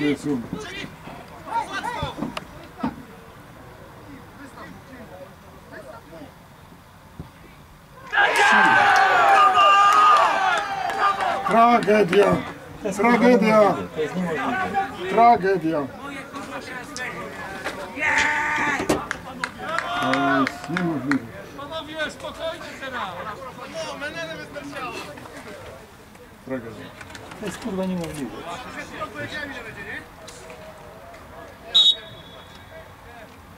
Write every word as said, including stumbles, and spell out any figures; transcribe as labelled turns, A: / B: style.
A: Jezu. Tragedia! Tragedia! Tragedia! To jest niemożliwe.
B: Panowie, spokojnie teraz! No, menele wystarczało!
A: Tragedia.
C: To jest kurwa niemożliwe.
B: Powiedziałem, ile będzie, nie?